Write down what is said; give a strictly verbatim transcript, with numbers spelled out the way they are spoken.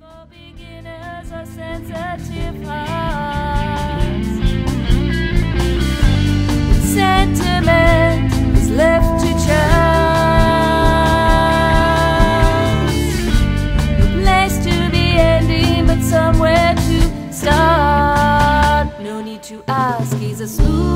For beginners or sensitive hearts, sentiment is left to chance. No place to be ending, but somewhere to start. No need to ask, he's a smooth